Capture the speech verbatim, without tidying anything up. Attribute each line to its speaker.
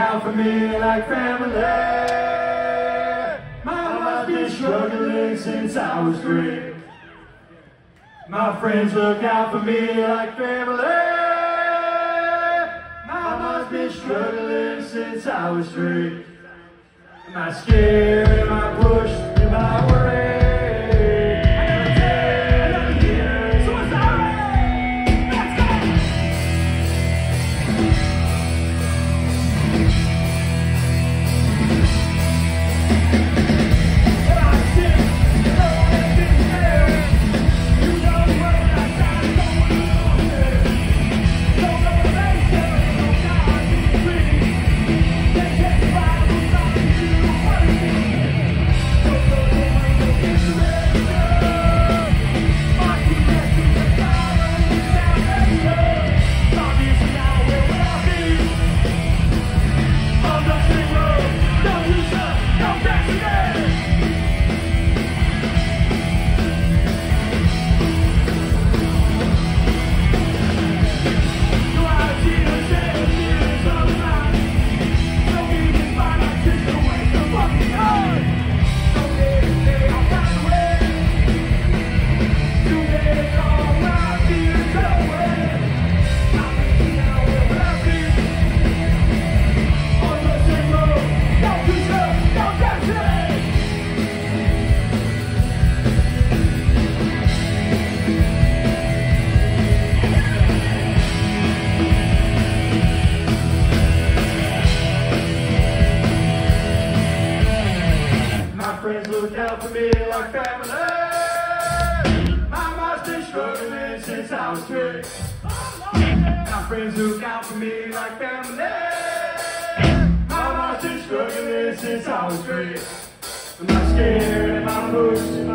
Speaker 1: out for me like family. Mama's been struggling since I was three. My friends look out for me like family. Mama's been struggling since I was three. Am I scared? Am I pushed? Am I worried? Friends look out for me like family. Mama's been struggling since I was three. My friends look out for me like family. Mama's been struggling since I was three. Am I scared? Am I pushed?